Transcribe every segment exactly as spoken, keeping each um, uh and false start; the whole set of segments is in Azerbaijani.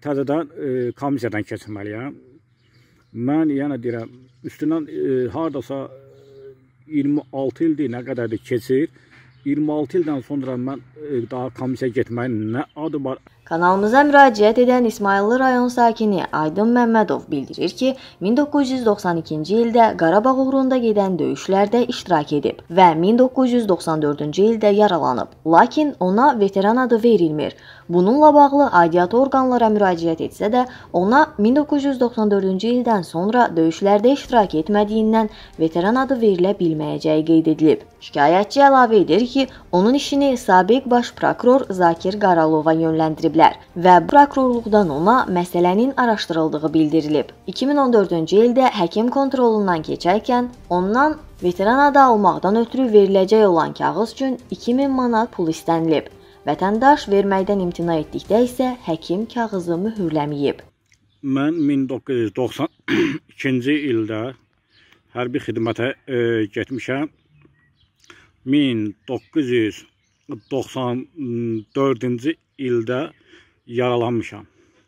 təzədən e, komissiyadan keçirməliyəm. Mən yenə deyirəm, üstündən e, hardasa iyirmi altı ildir, nə qədərdir keçir. iyirmi altı ildən sonra mən e, daha komissiyaya getməyin nə adı var? Kanalımıza müraciət edən İsmayıllı rayon sakini Aydın Məmmədov bildirir ki, min doqquz yüz doxsan ikinci ildə Qarabağ uğrunda gedən döyüşlərdə iştirak edib və min doqquz yüz doxsan dördüncü ildə yaralanıb. Lakin ona veteran adı verilmir. Bununla bağlı aidiyyatı orqanlara müraciət etsə də, ona min doqquz yüz doxsan dördüncü ildən sonra döyüşlərdə iştirak etmədiyindən veteran adı verilə bilməyəcəyi qeyd edilib. Şikayətçi əlavə edir ki, onun işini sabiq baş prokuror Zakir Qaralova yönləndiriblər və prokurorluqdan ona məsələnin araşdırıldığı bildirilib. iki min on dördüncü ildə həkim kontrolundan keçərkən ondan veteran adı almaqdan ötürü veriləcək olan kağız üçün iki min manat pul istənilib. Vətəndaş verməkdən imtina etdikdə isə həkim kağızı mühürləməyib. Mən min doqquz yüz doxsan ikinci ildə hərbi xidmətə e, getmişəm. min doqquz yüz doxsan dördüncü ildə yaralanmışam.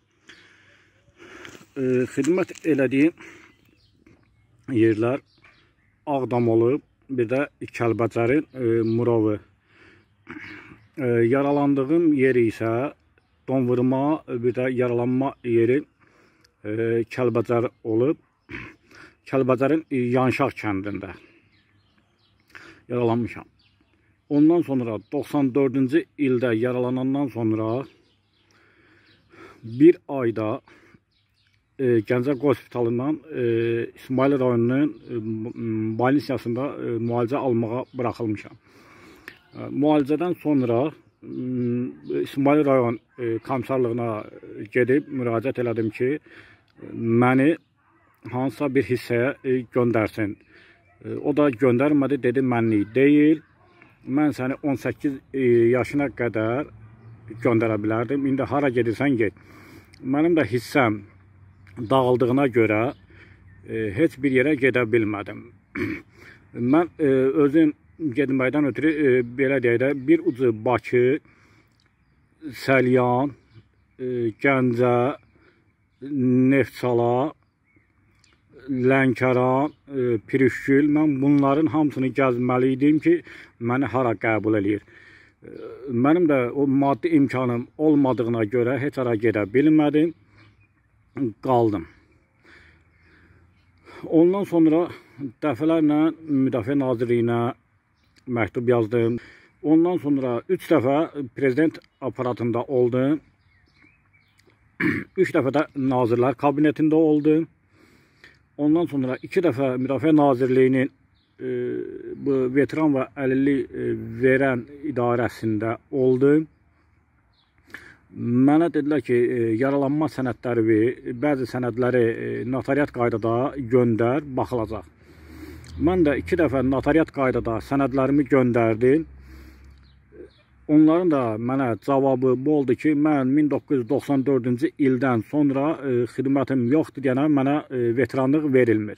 E, xidmət elədiyim yerlər Ağdam olub, bir də Kəlbəcərin e, Murovu. E, yaralandığım yeri isə donvurma, bir də yaralanma yeri e, Kəlbəcər olub. Kəlbəcərin e, Yanşaq kəndində yaralanmışam. Ondan sonra doxsan dördüncü ildə yaralanandan sonra bir ayda e, Gəncə Hospitalından e, İsmayıl rayonunun e, balnisiyasında e, müalicə almağa buraxılmışam. E, müalicədən sonra e, İsmayıl rayon e, komissarlığına gedib müraciət elədim ki, məni hansısa bir hissəyə e, göndərsin. E, o da göndərmədi, dedi mənlik deyil. Mən səni on səkkiz e, yaşına qədər göndərə bilərdim. İndi hara gedirsən get. Mənim də hissəm dağıldığına görə e, heç bir yerə gedə bilmədim. Mən e, özüm getməkdən ötürü e, belə deyək də bir ucu Bakı, Səlyan, e, Gəncə, Neftçala, Lənkəran, e, Pirişgül, mən bunların hamısını gəzməli idim ki, məni hara qəbul eləyir. E, mənim də o maddi imkanım olmadığına görə heç hara gedə bilmədim, qaldım. Ondan sonra dəfələrlə Müdafiə Nazirliyinə məktub yazdım. Ondan sonra üç dəfə prezident aparatında oldum. üç dəfə də Nazirlər Kabinetində oldum. Ondan sonra iki dəfə Müdafiə Nazirliyinin e, bu veteran və əlillik e, verən idarəsində oldum. Mənə dedilər ki, e, yaralanma sənədləri ver, bəzi sənədləri e, notariat qaydada göndər, baxılacaq. Mən də iki dəfə notariat qaydada sənədlərimi göndərdim. Onların da mənə cavabı bu oldu ki, mən min doqquz yüz doxsan dördüncü ildən sonra e, xidmətim yoxdur deyənə mənə e, veteranlıq verilmir.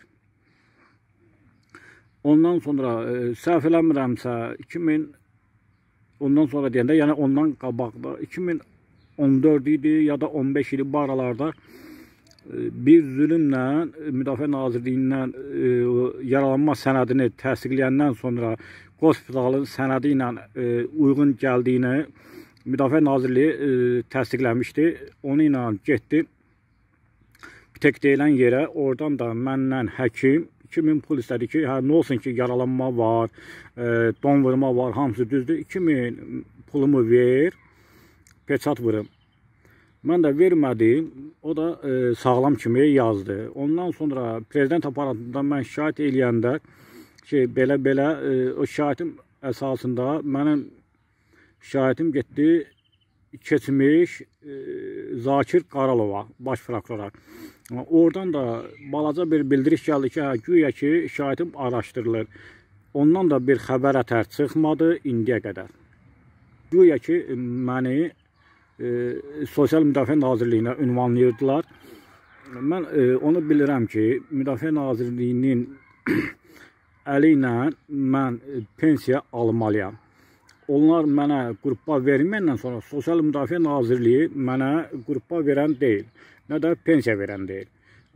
Ondan sonra e, səhv eləmirəmsə iki min ondan sonra deyəndə, yəni ondan qabaqda iki min on dörd idi ya da on beş idi bu aralarda e, bir zülümlə Müdafiə Nazirliyindən e, yaralanma sənədini təsdiqləyəndən sonra hospitalın sənədi ilə e, uyğun gəldiyini Müdafiə Nazirliyi e, təsdiqləmişdi. Onu ilə getdi tek deyilən yerə, oradan da məndən həkim iki min pul istədi ki, hə, nə olsun ki, yaralanma var, e, donvurma var, hamısı düzdür, iki min pulumu ver, peçat vurum. Mən də vermədim, o da e, sağlam kimi yazdı. Ondan sonra prezident aparatında mən şikayət eləyəndə ki, belə-belə e, o şikayetim əsasında mənim şikayetim getdi keçmiş e, Zakir Qaralova, baş prokurora. Oradan da balaca bir bildiriş gəldi ki, hə, güya ki, şikayetim araşdırılır. Ondan da bir xəbər ətər çıxmadı indiyə qədər. Güya ki, məni e, Sosial Müdafiə Nazirliyinə ünvanlayırdılar. Mən e, onu bilirəm ki, Müdafiə Nazirliyinin əli ilə mən pensiya almalıyam. onlar mənə qrupa verməyəndən sonra Sosial Müdafiə Nazirliyi mənə qrupa verən deyil, nə də pensiya verən deyil.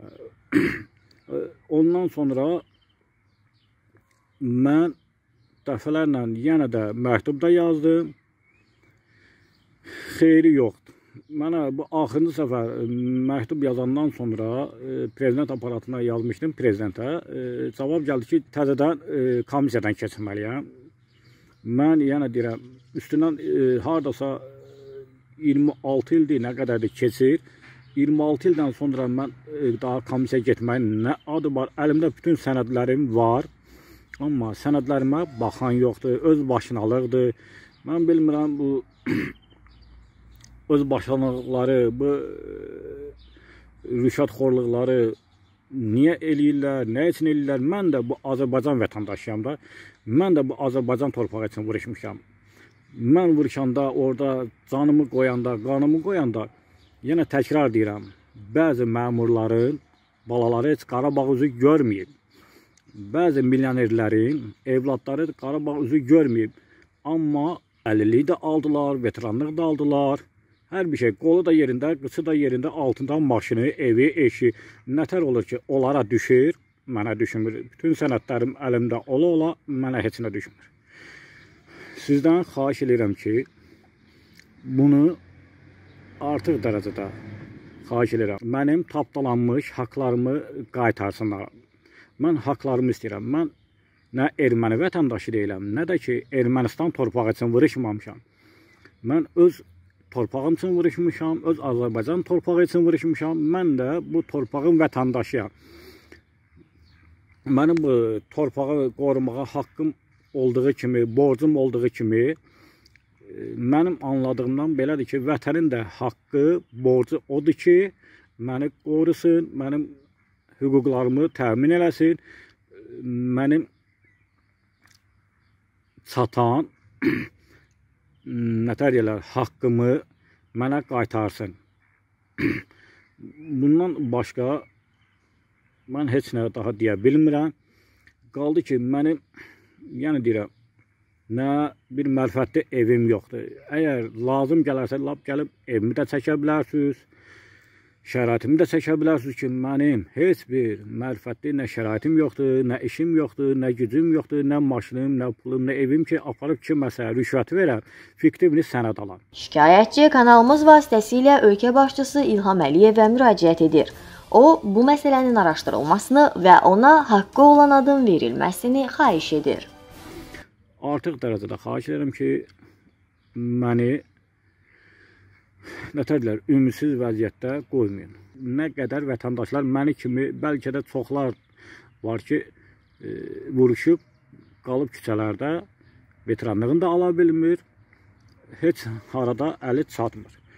Ondan sonra mən dəfələrlə yenə də məktubda yazdım. Xeyri yoxdur. Mənə bu axırıncı səfər məktub yazandan sonra e, prezident aparatına yazmışdım, prezidentə. E, cavab gəldi ki, təzədən e, komissiyadan keçirməliyəm. Mən yenə deyirəm, üstündən e, hardasa iyirmi altı ildir, nə qədərdir keçir. iyirmi altı ildən sonra mən e, daha komissiyaya getməyin nə adı var? Əlimdə bütün sənədlərim var. Amma sənədlərimə baxan yoxdur, öz başınalıqdır. Mən bilmirəm bu öz başlanıqları, bu rüşvətxorluqları niyə eləyirlər, nə üçün eləyirlər? Mən də bu Azərbaycan vətəndaşıyam da. Mən də bu Azərbaycan torpağı üçün vuruşmuşam. Mən vuruşanda, orada canımı qoyanda, qanımı qoyanda, yenə təkrar deyirəm, bəzi məmurların balaları heç Qarabağ üzü görməyib. Bəzi milyonerlərin evladları Qarabağ üzü görməyib. Amma əlilliyi də aldılar, veteranlıq da aldılar. Hər bir şey, qolu da yerində, qıçı da yerində, altından maşını, evi, eşi, nətər olur ki, onlara düşür, mənə düşmür. Bütün sənədlərim əlimdə ola-ola, mənə heç nə düşmür. Sizdən xahiş edirəm ki, bunu artıq dərəcədə xahiş edirəm. Mənim tapdalanmış haqlarımı qaytarsınlar. Mən haqlarımı istəyirəm. Mən nə erməni vətəndaşı deyiləm, nə də ki, Ermənistan torpağı üçün vuruşmamışam. Mən öz torpağım üçün vuruşmuşam, öz Azərbaycan torpağı üçün vuruşmuşam. Mən də bu torpağın vətəndaşıyam. Mənim bu torpağı qorumağa haqqım olduğu kimi, borcum olduğu kimi, mənim anladığımdan belədir ki, vətənin də haqqı, borcu odur ki, məni qorusun, mənim hüquqlarımı təmin eləsin, mənim çatan nətər deyirlər, haqqımı mənə qaytarsın. Bundan başqa mən heç nə daha deyə bilmirəm. Qaldı ki, mənim, yəni deyirəm, nə bir mərfətli evim yoxdur. Əgər lazım gələrsə, lap gəlib evimi də çəkə bilərsiniz, şəraitimi də çəkə bilərsiniz ki, mənim heç bir mərfətli nə şəraitim yoxdur, nə işim yoxdur, nə gücüm yoxdur, nə maşınım, nə pulum, nə evim ki, aparıb kiməsə rüşvət verəm, fiktivini sənəd alam. Şikayətçi kanalımız vasitəsilə ölkə başçısı İlham Əliyevə müraciət edir. O, bu məsələnin araşdırılmasını və ona haqqı olan adın verilməsini xahiş edir. Artıq dərəcədə xahiş edirəm ki, məni nətərlər, ümidsiz vəziyyətdə qoymayın. Nə qədər vətəndaşlar məni kimi, bəlkə də çoxlar var ki, e, vuruşub, qalıb küçələrdə, veteranlığını da ala bilmir, heç harada əli çatmır.